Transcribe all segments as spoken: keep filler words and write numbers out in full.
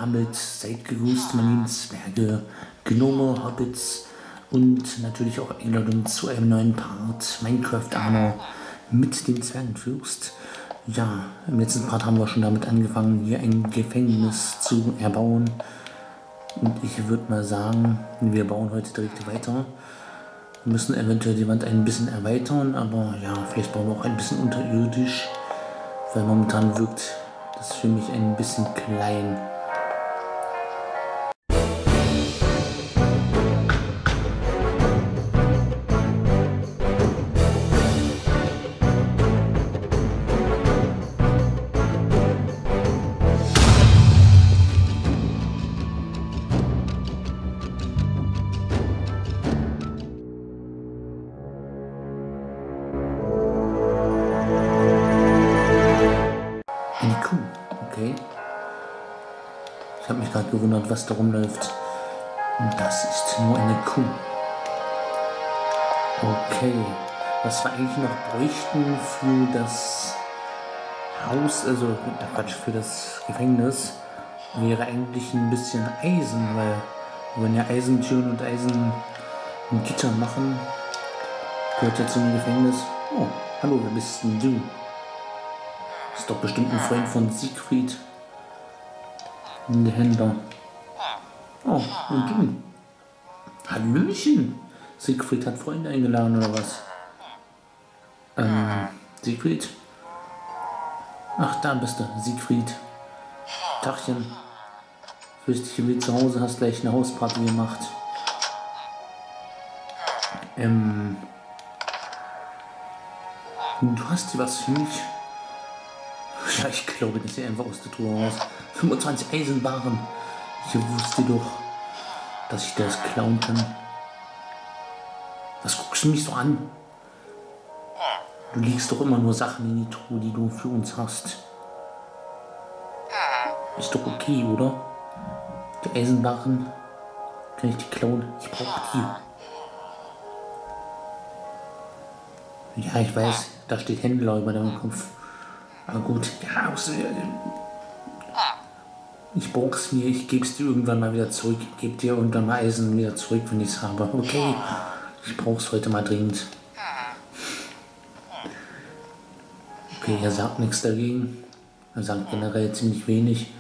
damit seid gegrüßt, meine lieben Zwerge, Gnome, Hobbits und natürlich auch Einladung zu einem neuen Part Minecraft Arno mit dem Zwergenfürst. Ja, im letzten Part haben wir schon damit angefangen, hier ein Gefängnis zu erbauen. Und ich würde mal sagen, wir bauen heute direkt weiter. Wir müssen eventuell die Wand ein bisschen erweitern, aber ja, vielleicht bauen wir auch ein bisschen unterirdisch, weil momentan wirkt das für mich ein bisschen klein. Eine Kuh, okay. Ich habe mich gerade gewundert, was da rumläuft. Und das ist nur eine Kuh. Okay. Was wir eigentlich noch bräuchten für das Haus, also Quatsch, für das Gefängnis, wäre eigentlich ein bisschen Eisen, weil wir wollen ja Eisentüren und Eisengitter machen. Gehört ja zum Gefängnis. Oh, hallo, wer bist denn du? Ist doch bestimmt ein Freund von Siegfried. Der Händler. Oh, und du? Hallöchen. Siegfried hat Freunde eingeladen, oder was? Ähm, Siegfried? Ach, da bist du, Siegfried. Tachchen. Fühlst dich wie zu Hause, hast gleich eine Hausparty gemacht. Ähm. Du hast hier was für mich? Ja, ich glaube, das ist einfach aus der Truhe raus. fünfundzwanzig Eisenbarren. Ich wusste doch, dass ich das klauen kann. Was guckst du mich so an? Du legst doch immer nur Sachen in die Truhe, die du für uns hast. Ist doch okay, oder? Die Eisenbarren. Kann ich die klauen? Ich brauche die. Ja, ich weiß, da steht Händler über deinem Kopf. Aber gut, ja, ich brauch's mir, ich geb's dir irgendwann mal wieder zurück. Ich geb dir irgendwann mal Eisen wieder zurück, wenn ich's habe. Okay, ich brauch's heute mal dringend. Okay, er sagt nichts dagegen. Er sagt generell ziemlich wenig.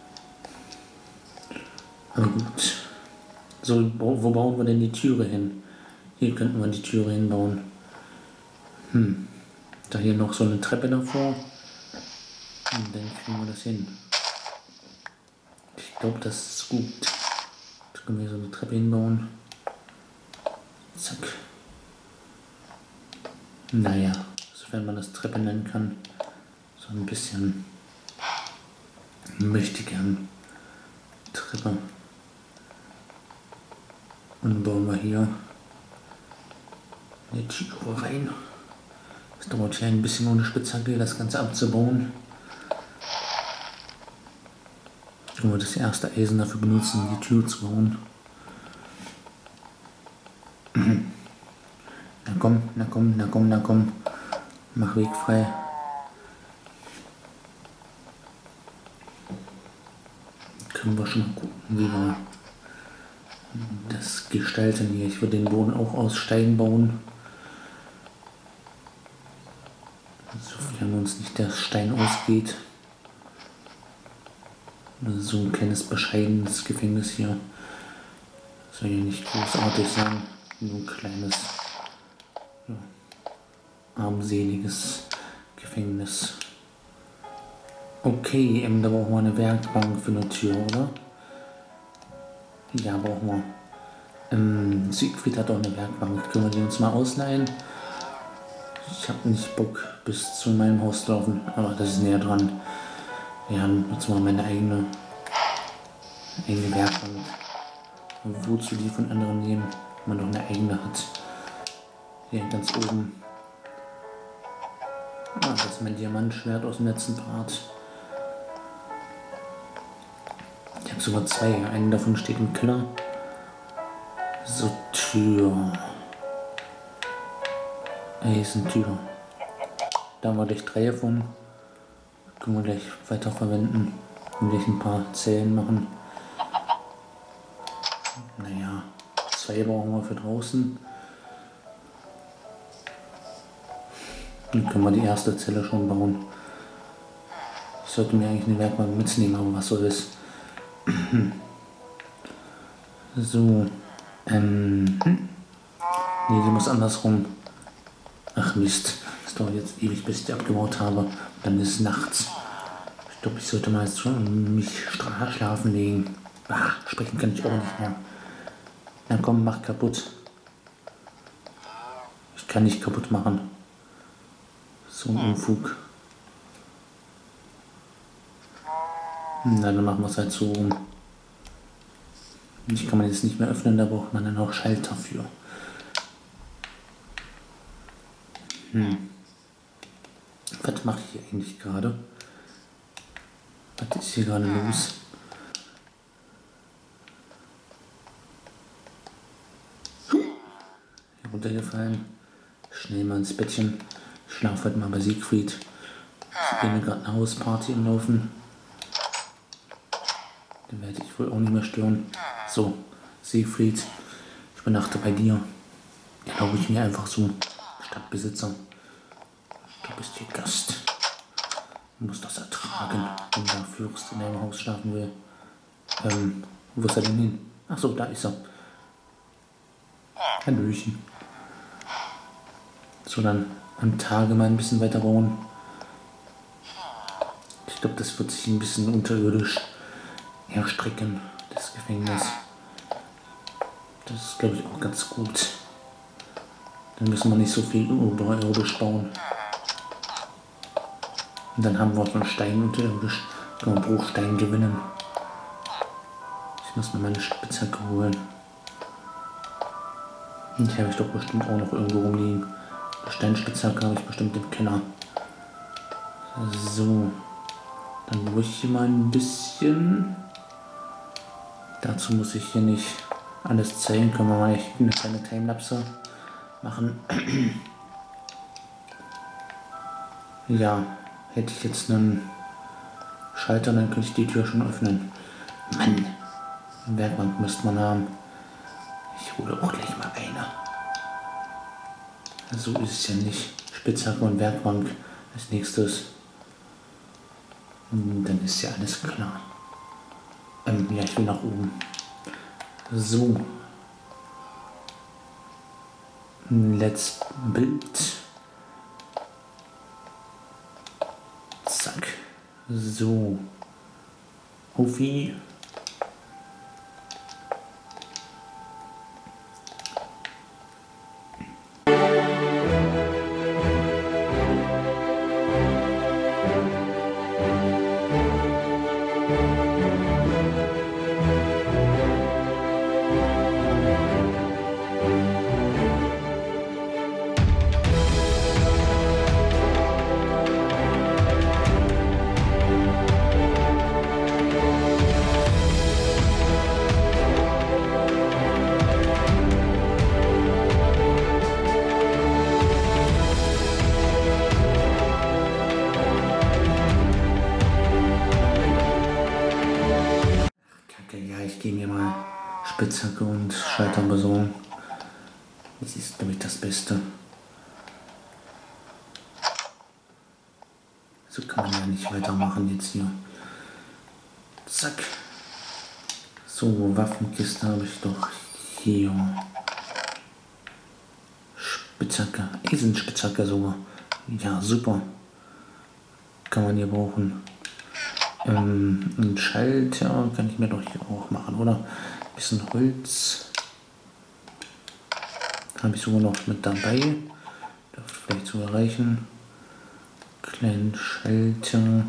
Aber gut. So, wo bauen wir denn die Türe hin? Hier könnten wir die Türe hinbauen. Hm. Da hier noch so eine Treppe davor. Und dann kriegen wir das hin. Ich glaube, das ist gut. Jetzt können wir so eine Treppe hinbauen. Zack. Naja, sofern man das Treppe nennen kann. So ein bisschen möchte gern Treppe. Und bauen wir hier eine Türe rein. Es dauert hier ein bisschen ohne Spitzhacke, das Ganze abzubauen. Können wir das erste Eisen dafür benutzen, die Tür zu bauen. Na komm, na komm, na komm, na komm. Mach Weg frei. Können wir schon mal gucken, wie wir das gestalten hier. Ich würde den Boden auch aus Stein bauen. Sofern uns nicht der Stein ausgeht. So ein kleines bescheidenes Gefängnis hier. Soll ja nicht großartig sein. Nur ein kleines, ja, armseliges Gefängnis. Okay, ähm, da brauchen wir eine Werkbank für eine Tür, oder? Ja, brauchen wir. Ähm, Siegfried hat auch eine Werkbank. Können wir die uns mal ausleihen? Ich habe nicht Bock bis zu meinem Haus zu laufen, aber das ist näher dran. Ja, dann nutzen wir meine eigene, eigene Werkbank. Wozu die von anderen nehmen, wenn man noch eine eigene hat. Hier ganz oben. Ah, das ist mein Diamantschwert aus dem letzten Part. Ich habe sogar zwei. Einen davon steht im Keller. So, Tür. Eisentür. Da haben wir gleich drei davon. Können wir gleich weiter verwenden. Dann will ich ein paar Zellen machen. Naja, zwei brauchen wir für draußen. Dann können wir die erste Zelle schon bauen. Ich sollte mir eigentlich eine Werkbank mitnehmen, aber was soll es? So. Ähm. Hm. Nee, die muss andersrum. Ach Mist. Das dauert jetzt ewig, bis ich die abgebaut habe. Dann ist es nachts. Ich glaube, ich sollte mal jetzt schon mich schlafen legen. Ah, sprechen kann ich auch nicht mehr. Na komm, mach kaputt. Ich kann nicht kaputt machen. So ein Unfug. Na, dann machen wir es halt so rum. Ich kann man jetzt nicht mehr öffnen, da braucht man dann auch Schalter für. Hm. Was mache ich hier eigentlich gerade? Was ist hier gerade los? Hier runtergefallen. Schnell mal ins Bettchen. Ich schlafe heute mal bei Siegfried. Ich bin gerade eine Hausparty im Laufen. Den werde ich wohl auch nicht mehr stören. So, Siegfried, ich übernachte bei dir. Erlaube ich mir einfach so. Stadtbesitzer, du bist hier Gast. Du musst das ertragen, wenn der Fürst in deinem Haus schlafen will. Ähm, wo ist er denn hin? Ach so, da ist er. Hallöchen. So, dann am Tage mal ein bisschen weiter bauen. Ich glaube, das wird sich ein bisschen unterirdisch erstrecken, das Gefängnis. Das ist, glaube ich, auch ganz gut. Dann müssen wir nicht so viel oberirdisch bauen. Und dann haben wir auch noch Stein unterirdisch. Können wir Bruchstein gewinnen. Ich muss mir meine Spitzhacke holen. Die habe ich doch bestimmt auch noch irgendwo rumliegen. Die Steinspitzhacke habe ich bestimmt im Keller. So. Dann brauche ich hier mal ein bisschen. Dazu muss ich hier nicht alles zählen. Können wir mal eine kleine Timelapse machen. Ja, hätte ich jetzt einen Schalter, dann könnte ich die Tür schon öffnen. Mann, eine Werkbank müsste man haben. Ich hole auch gleich mal eine. So ist es ja nicht. Spitzhacke und Werkbank als nächstes. Dann ist ja alles klar. Ähm, ja, ich will nach oben. So. Let's build. Zack. So. Hofi. Spitzhacke und Schalter besorgen. Das ist, glaube ich, das Beste. So kann man ja nicht weitermachen jetzt hier. Zack. So, Waffenkiste habe ich doch hier. Spitzhacke, Eisenspitzhacke sogar. Ja, super. Kann man hier brauchen. Ähm, ein Schalter kann ich mir doch hier auch machen, oder? Bisschen Holz habe ich sogar noch mit dabei. Dürfte vielleicht sogar reichen. Kleinen Schalter.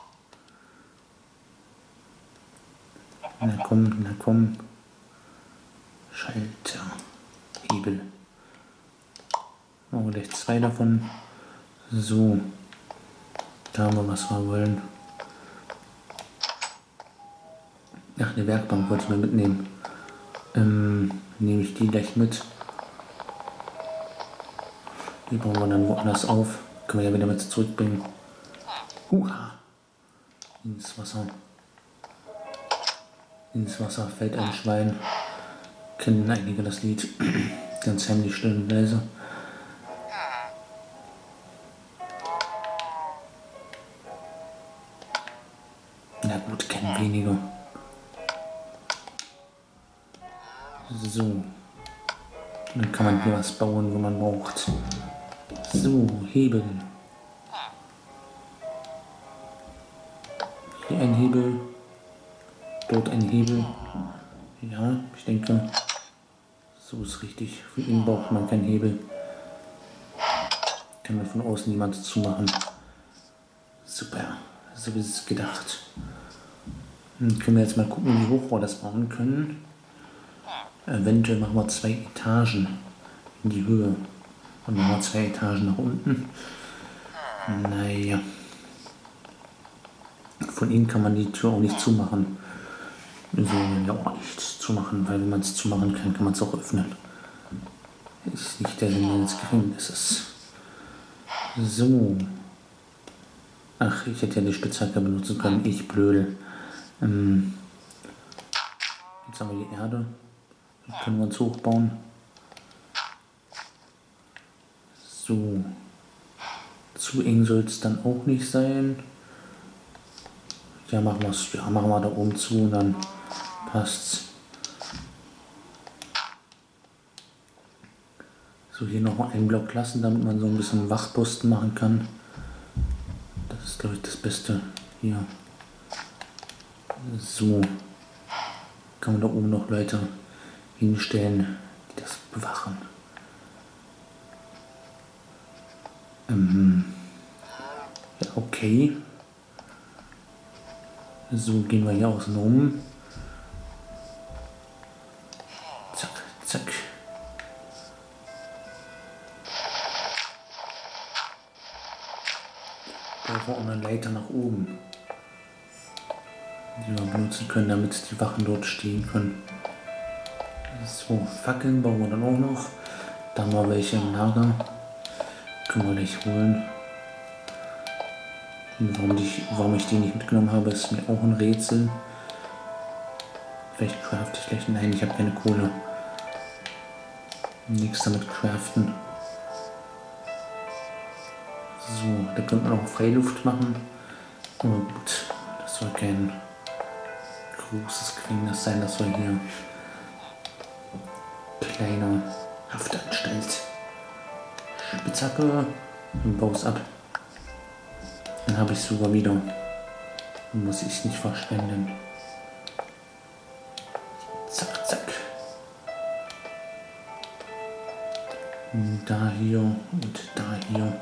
Na komm, na komm. Schalter. Hebel. Machen wir gleich zwei davon. So. Da haben wir, was wir wollen. Ach, eine Werkbank wollte ich mal mitnehmen. Ähm, nehme ich die gleich mit. Die bauen wir dann woanders auf. Können wir ja wieder mit zurückbringen. Huha! Ins Wasser. Ins Wasser fällt ein Schwein. Kennen einige das Lied. Ganz heimlich, still und leise. Na gut, kennen wenige. So. Dann kann man hier was bauen, wo man braucht. So, Hebel. Hier ein Hebel. Dort ein Hebel. Ja, ich denke, so ist richtig. Für ihn braucht man keinen Hebel. Kann man von außen niemand zumachen. Super, so ist es gedacht. Dann können wir jetzt mal gucken, wie hoch wir das bauen können. Eventuell machen wir zwei Etagen in die Höhe. Und machen wir zwei Etagen nach unten. Naja. Von innen kann man die Tür auch nicht zumachen. So, ja auch nicht zumachen, weil wenn man es zumachen kann, kann man es auch öffnen. Ist nicht der Sinn eines Gefängnisses. So. Ach, ich hätte ja die Spitzhacke benutzen können. Ich blödel. Ähm, jetzt haben wir die Erde. Dann können wir uns hochbauen. So. Zu eng soll es dann auch nicht sein. Ja, machen wir es. Ja, machen wir da oben zu und dann passt's. So, hier noch mal einen Block lassen, damit man so ein bisschen Wachposten machen kann. Das ist, glaube ich, das Beste hier. So. Kann man da oben noch Leute hinstellen, die das bewachen. Ähm, ja, okay. So, gehen wir hier außen rum. Zack, zack. Brauchen wir auch eine Leiter nach oben, die wir benutzen können, damit die Wachen dort stehen können. So, Fackeln bauen wir dann auch noch. Da haben wir welche im Lager. Können wir gleich holen. Und warum, die, warum ich die nicht mitgenommen habe, ist mir auch ein Rätsel. Vielleicht crafte ich gleich. Nein, ich habe keine Kohle. Nichts damit craften. So, da könnte man auch Freiluft machen. Aber gut, das soll kein großes Gefängnis sein. Das soll hier kleine Haftanstalt. Spitzhacke und baue ab. Dann habe ich sogar wieder. Dann muss ich es nicht verschwenden. Zack, zack. Und da hier und da hier.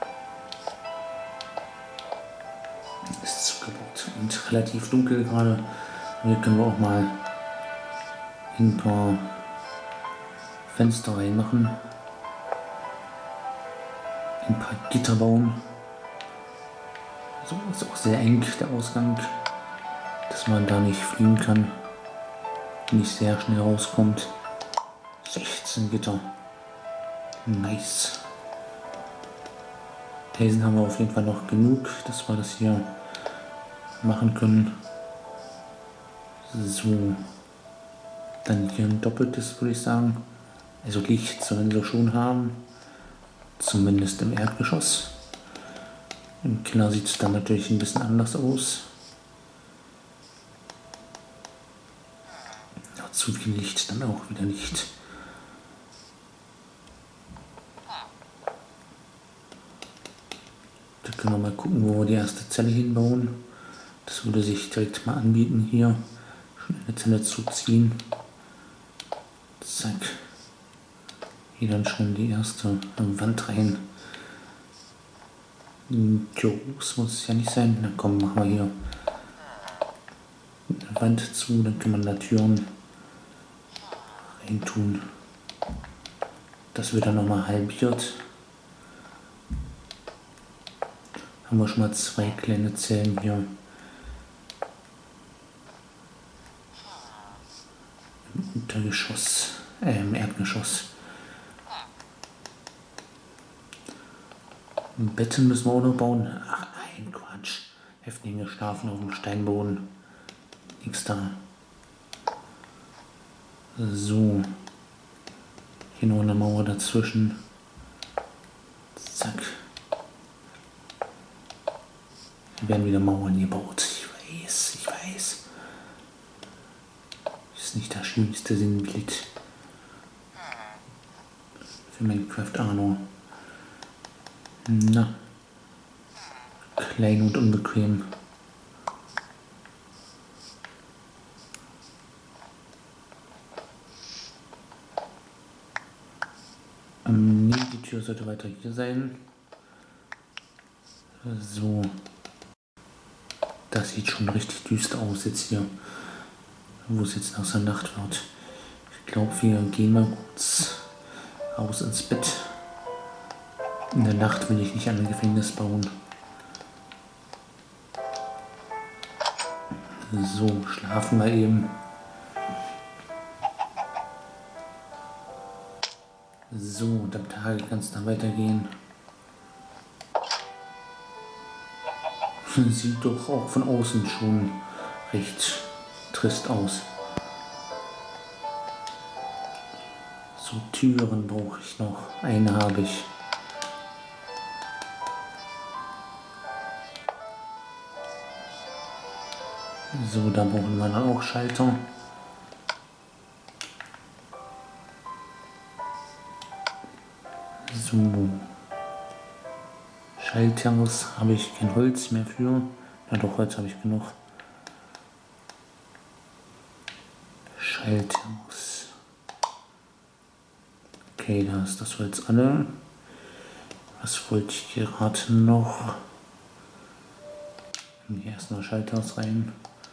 Ist zugebaut und relativ dunkel gerade. Hier können wir auch mal ein paar Fenster reinmachen. Ein paar Gitter bauen. So ist auch sehr eng der Ausgang, dass man da nicht fliehen kann, nicht sehr schnell rauskommt. sechzehn Gitter. Nice. Eisen haben wir auf jeden Fall noch genug, dass wir das hier machen können. So. Dann hier ein doppeltes, würde ich sagen. Also Licht sollen sie schon haben. Zumindest im Erdgeschoss. Im Keller sieht es dann natürlich ein bisschen anders aus. Ja, zu viel Licht dann auch wieder nicht. Da können wir mal gucken, wo wir die erste Zelle hinbauen. Das würde sich direkt mal anbieten, hier schon eine Zelle zu ziehen. Zack. Hier dann schon die erste Wand rein. Groß muss es ja nicht sein. Na komm, machen wir hier eine Wand zu, dann kann man da Türen rein tun. Das wird dann nochmal halbiert. Haben wir schon mal zwei kleine Zellen hier. Im Untergeschoss, äh, im Erdgeschoss. Betten müssen wir auch noch bauen. Ach nein, Quatsch. Häftlinge schlafen auf dem Steinboden. Nix da. So. Hier noch eine Mauer dazwischen. Zack. Hier werden wieder Mauern gebaut. Ich weiß, ich weiß. Ist nicht das schönste Sinnbild für Minecraft Arno. Na. Klein und unbequem. Ähm, nee, die Tür sollte weiter hier sein. So. Das sieht schon richtig düster aus jetzt hier. Wo es jetzt nach der Nacht wird. Ich glaube, wir gehen mal kurz raus ins Bett. In der Nacht will ich nicht an ein Gefängnis bauen. So, schlafen wir eben. So, und am Tage kann es dann weitergehen. Sieht doch auch von außen schon recht trist aus. So, Türen brauche ich noch. Eine habe ich. So, da brauchen wir dann auch Schalter. So. Schalters habe ich kein Holz mehr für. Na doch, Holz habe ich genug. Schalters. Okay, da ist das Holz alle. Was wollte ich gerade noch? Hier erst noch Schalters rein.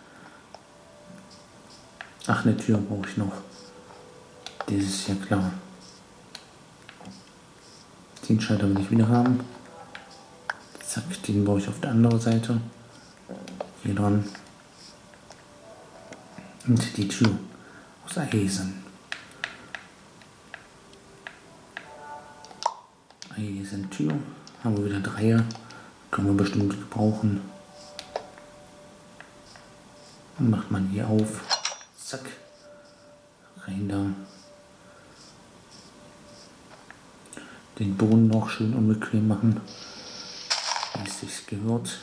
Ach, eine Tür brauche ich noch. Das ist ja klar. Den Schalter will ich wieder haben. Zack, den baue ich auf der anderen Seite. Hier dran. Und die Tür aus Eisen. Eisentür. Haben wir wieder Dreier. Können wir bestimmt gebrauchen. Und macht man hier auf. Zack. Rein da. Den Boden noch schön unbequem machen. Wie es sich gehört.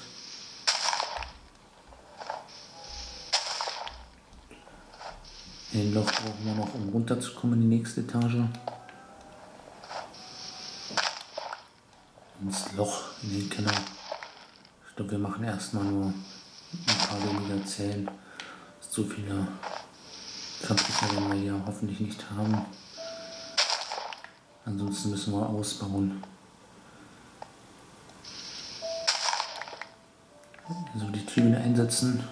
Den Loch brauchen wir noch, um runterzukommen in die nächste Etage. Ins Loch, in den Keller. Ich glaube, wir machen erstmal nur ein paar weniger Zellen. So viele Kampfgegner werden wir hier hoffentlich nicht haben. Ansonsten müssen wir ausbauen. So, die Tür wieder einsetzen.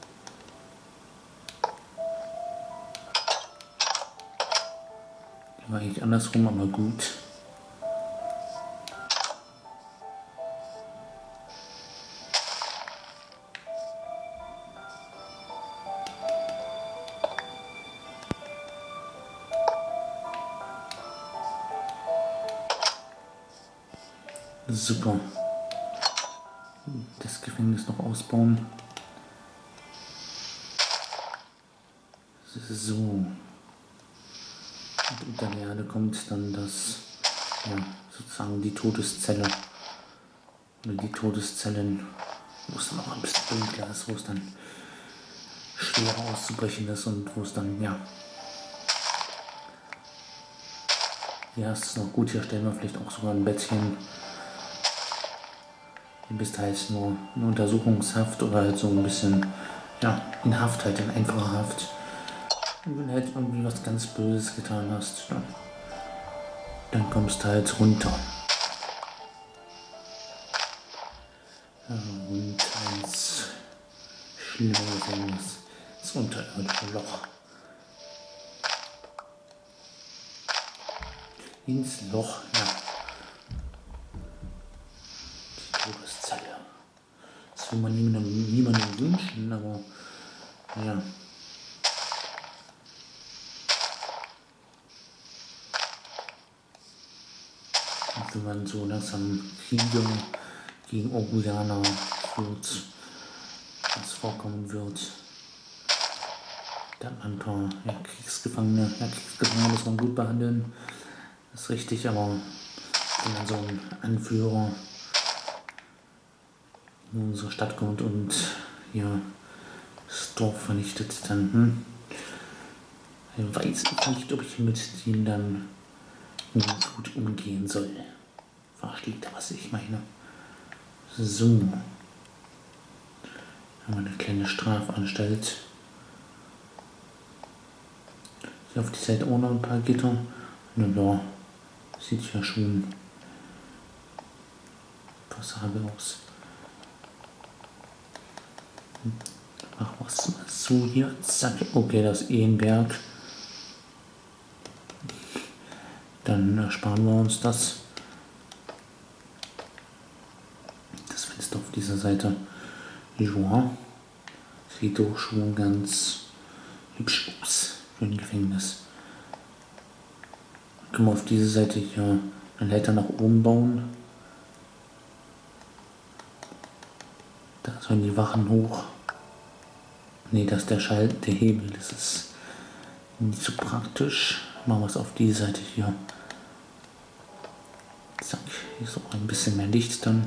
Die war eigentlich andersrum, aber gut. Super. Das Gefängnis noch ausbauen. So. Und unter der Erde kommt dann das, ja, sozusagen die Todeszelle. Oder die Todeszellen, wo es dann auch ein bisschen dunkler ist, wo es dann schwerer auszubrechen ist und wo es dann, ja. Ja, es ist noch gut, hier stellen wir vielleicht auch sogar ein Bettchen. Ihr wisst halt nur eine Untersuchungshaft oder halt so ein bisschen, ja, in Haft halt, in einfacher Haft. Und wenn du halt irgendwie was ganz Böses getan hast, dann, dann kommst du halt runter. Ja, und ins schlimme Gefängnis, das unterirdische Loch. Ins Loch, ja. Todeszelle. Das will man niemandem, niemandem wünschen, aber ja. Und wenn man so langsam Kriege gegen Orgulaner führt, was vorkommen wird, Da hat man ein paar ja, Kriegsgefangene. Ja, Kriegsgefangene muss man gut behandeln. Das ist richtig, aber wenn dann so ein Anführer in unsere Stadt kommt und hier das Dorf vernichtet, dann hm, weiß ich nicht, ob ich mit denen dann gut umgehen soll. Versteht ihr, was ich meine? So. Haben wir eine kleine Strafanstalt. Hier auf die Seite auch noch ein paar Gitter. Na ja, sieht ja schon passabel aus. Machen wir es mal so hier. Zack. Okay, das ist eh ein Berg. Dann ersparen wir uns das. Das Fenster auf dieser Seite. Ja, sieht doch schon ganz hübsch aus für ein Gefängnis. Können wir auf diese Seite hier eine Leiter nach oben bauen. Da sollen die Wachen hoch. Ne, das ist der Schall, der Hebel. Das ist nicht so praktisch. Machen wir es auf die Seite hier. Zack, hier ist auch ein bisschen mehr Licht dann.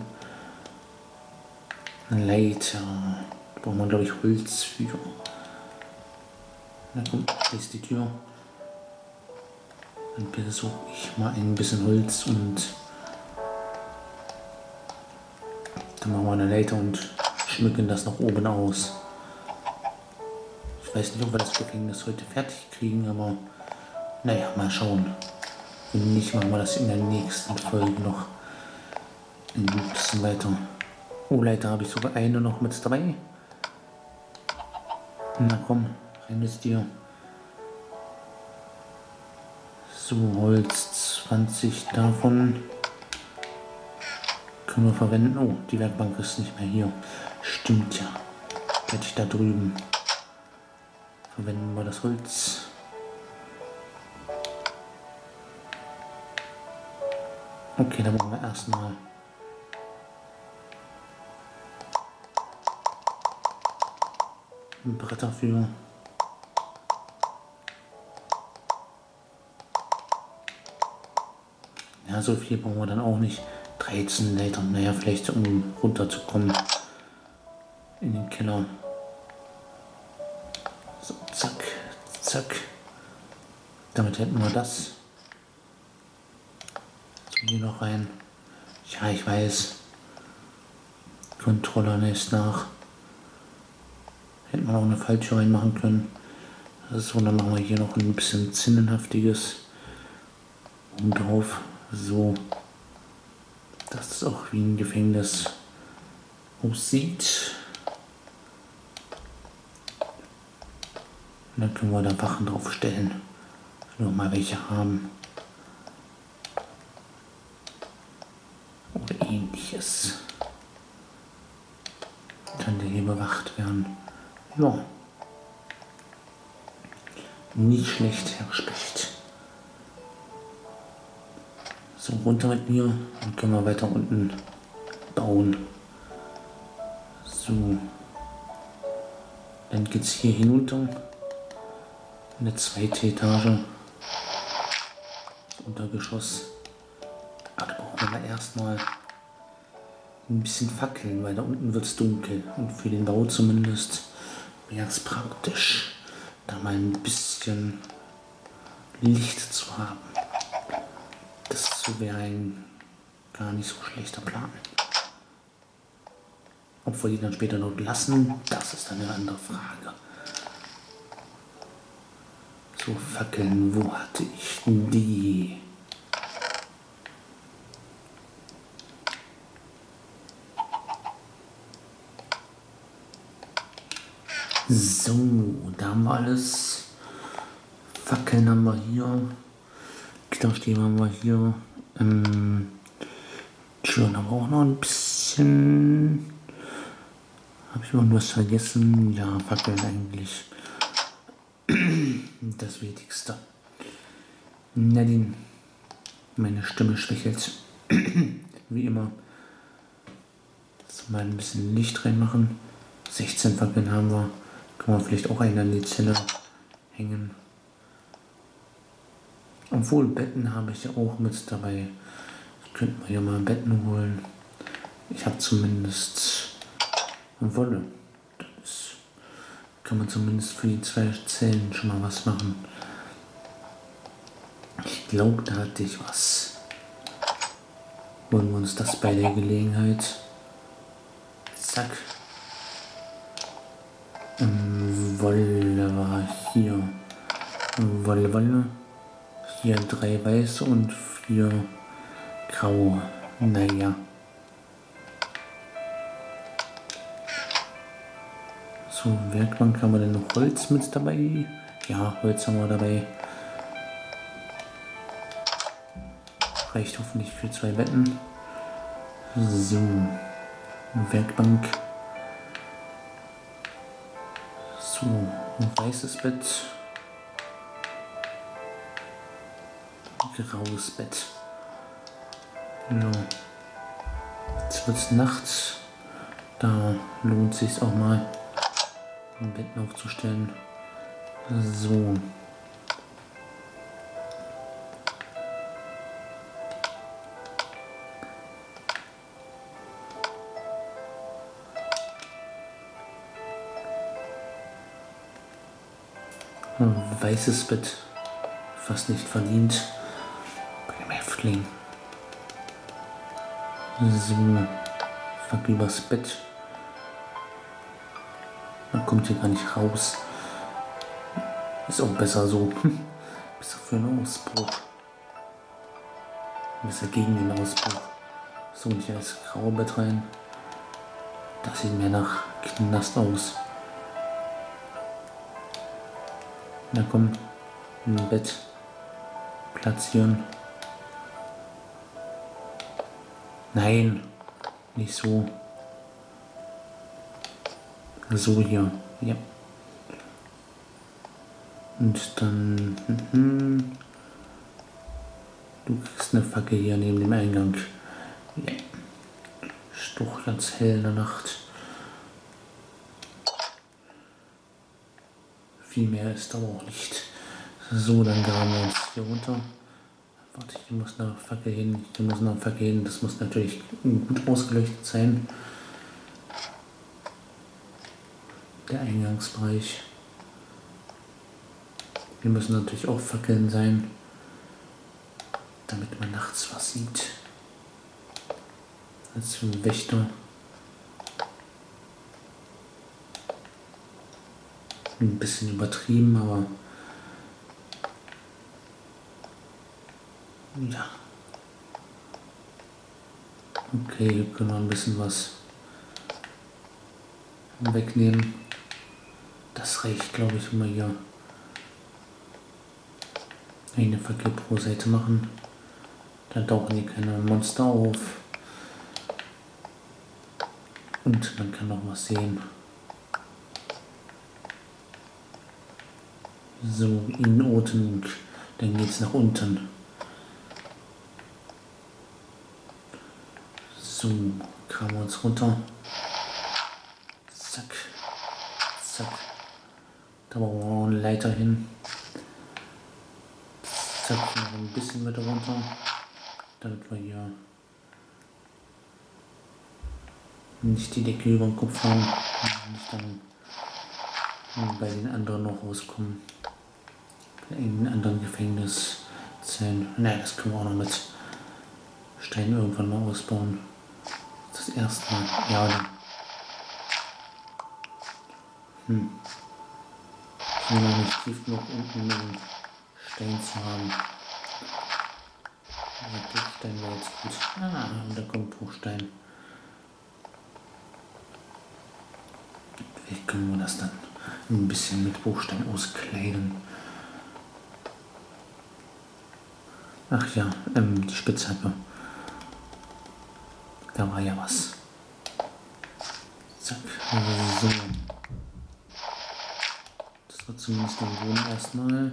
Eine Leiter. Da braucht man, glaube ich, Holz für. Na komm, schließ die Tür. Dann besuche ich mal ein bisschen Holz und dann machen wir eine Leiter und schmücken das nach oben aus. Ich weiß nicht, ob wir das Gefängnis heute fertig kriegen, aber naja, mal schauen. Wenn nicht, machen wir das in der nächsten Folge noch ein bisschen weiter. Oh, Leiter habe ich sogar eine noch mit dabei. Na komm, rein mit dir. So, Holz zwanzig davon können wir verwenden. Oh, die Werkbank ist nicht mehr hier. Stimmt ja. Hätte ich da drüben. Verwenden wir das Holz. Okay, dann machen wir erstmal ein Brett dafür. Ja, so viel brauchen wir dann auch nicht. dreizehn Liter, naja, vielleicht um runterzukommen in den Keller. So, zack, zack. Damit hätten wir das. So, hier noch rein. Ja, ich weiß. Controller lässt nach. Hätten wir auch eine Falltür reinmachen können. So, dann machen wir hier noch ein bisschen Zinnenhaftiges oben drauf. So, dass es auch wie ein Gefängnis aussieht. Und dann können wir da Wachen drauf stellen, wenn wir mal welche haben. Oder ähnliches. Kann der hier bewacht werden. Ja. Nicht schlecht, Herr Specht. So, runter mit mir. Dann können wir weiter unten bauen. So. Dann geht es hier hinunter. Eine zweite Etage. Das Untergeschoss. Aber da brauchen wir erstmal ein bisschen Fackeln, weil da unten wird es dunkel. Und für den Bau zumindest wäre es praktisch, da mal ein bisschen Licht zu haben. Das wäre ein gar nicht so schlechter Plan. Ob wir die dann später noch lassen, das ist dann eine andere Frage. So, Fackeln, wo hatte ich die? So, da haben wir alles. Fackeln haben wir hier. Gitterstäbe haben wir hier. Ähm, Türen haben wir auch noch ein bisschen. Habe ich irgendwas vergessen? Ja, Fackeln eigentlich. Das Wichtigste. Nadine, meine Stimme schwächelt. Wie immer. Jetzt mal ein bisschen Licht reinmachen. sechzehn Fackeln haben wir. Kann man vielleicht auch eine an die Zelle hängen. Obwohl, Betten habe ich ja auch mit dabei. Ich könnte mir ja mal Betten holen. Ich habe zumindest Wolle. Das kann man zumindest für die zwei Zellen schon mal was machen. Ich glaube, da hatte ich was. Holen wir uns das bei der Gelegenheit. Zack. Ähm, Wolle war hier. Wolle, Wolle. Hier drei weiße und vier graue. Naja. So, Werkbank haben wir denn noch Holz mit dabei? Ja, Holz haben wir dabei. Reicht hoffentlich für zwei Betten. So, Werkbank. So, ein weißes Bett. Graues Bett. Ja. Jetzt wird es nachts. Da lohnt es sich auch mal, ein Bett aufzustellen. So. Ein weißes Bett. Fast nicht verdient. Bei dem Häftling. So. Fuck übers Bett. Man kommt hier gar nicht raus. Ist auch besser so. Besser für einen Ausbruch. Besser gegen den Ausbruch. So, und hier ist graue Bett rein. Das sieht mir nach Knast aus. Na komm, ein Bett platzieren. Nein, nicht so. So hier, ja. Und dann, mhm. Du kriegst eine Fackel hier neben dem Eingang. Ja. Ist doch ganz hell in der Nacht. Viel mehr ist aber auch nicht. So, dann graben wir uns hier runter. Warte, hier muss eine Fackel hin. Hier muss eine Fackel hin. Das muss natürlich gut ausgeleuchtet sein. Der Eingangsbereich. Hier müssen natürlich auch Fackeln sein, damit man nachts was sieht. Als Wächter. Ein bisschen übertrieben, aber ja. Okay, hier können wir ein bisschen was wegnehmen. Das reicht, glaube ich, immer hier eine Fackel pro Seite machen. Da tauchen hier keine Monster auf. Und man kann noch was sehen. So, in Ordnung. Dann geht's nach unten. So, kramen wir uns runter. Zack. Zack. Da brauchen wir auch eine Leiter hin. Zack, noch ein bisschen weiter runter. Damit wir hier nicht die Decke über den Kopf haben. Und nicht dann bei den anderen noch rauskommen. Bei irgendeinem anderen Gefängniszellen. Nein, das können wir auch noch mit Stein irgendwann mal ausbauen. Das erste Mal. Ja, dann. Hm. Ich bin noch nicht tief genug unten, um Stein zu haben. Aber Bruchstein wäre jetzt gut. Ah, und da kommt Bruchstein. Vielleicht können wir das dann ein bisschen mit Bruchstein auskleiden. Ach ja, ähm, die Spitzhacke. Da war ja was. Zack. So. Das war zumindest den Boden erstmal.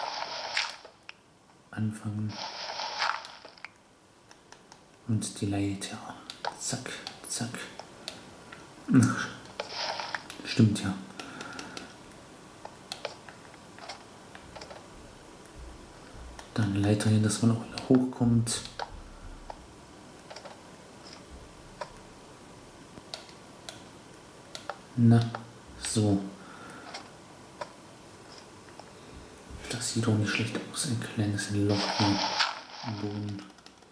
Anfangen. Und die Leiter. Zack, zack. Ach, stimmt ja. Dann Leiter hin, dass man auch wieder hochkommt. Na, so. Das sieht doch nicht schlecht aus, ein kleines Loch hier im Boden.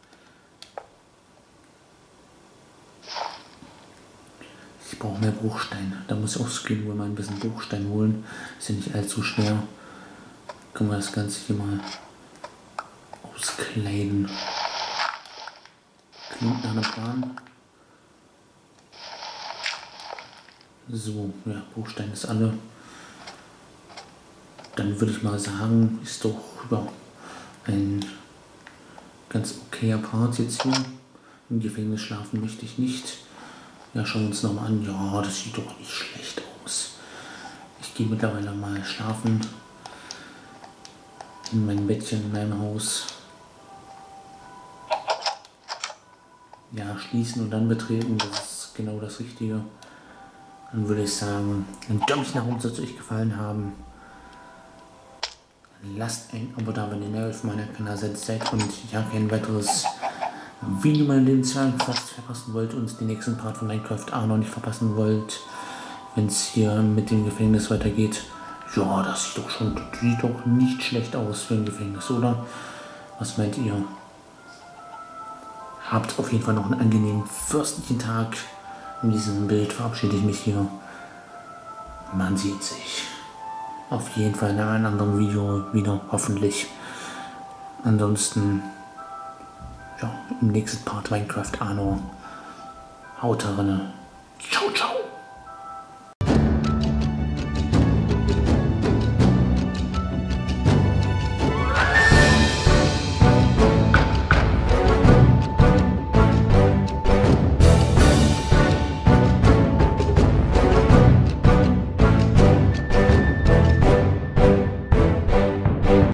Ich brauche mehr Bruchstein. Da muss ich auch Skillwohl mal ein bisschen Bruchstein holen. Ist ja nicht allzu schwer. Können wir das Ganze hier mal auskleiden. Klingt nach einem Plan. So, ja, Bruchstein ist alle. Dann würde ich mal sagen, ist doch ja, ein ganz okayer Part jetzt hier. Im Gefängnis schlafen möchte ich nicht. Ja, schauen wir uns nochmal an. Ja, das sieht doch nicht schlecht aus. Ich gehe mittlerweile mal schlafen. In mein Bettchen in meinem Haus. Ja, schließen und dann betreten, das ist genau das Richtige. Dann würde ich sagen, ein Däumchen nach oben, soll es euch gefallen haben. Lasst ein Abo da, wenn ihr neu auf meiner Kanal seid und ja, kein weiteres Video mal den zweiten fast verpassen wollt und den nächsten Part von Minecraft auch noch nicht verpassen wollt, wenn es hier mit dem Gefängnis weitergeht. Ja, das sieht doch schon das sieht doch nicht schlecht aus für ein Gefängnis, oder? Was meint ihr? Habt auf jeden Fall noch einen angenehmen fürstlichen Tag. In diesem Bild verabschiede ich mich hier. Man sieht sich auf jeden Fall in einem anderen Video wieder, hoffentlich. Ansonsten, ja, im nächsten Part Minecraft Anno. Haut rein. Ciao, ciao.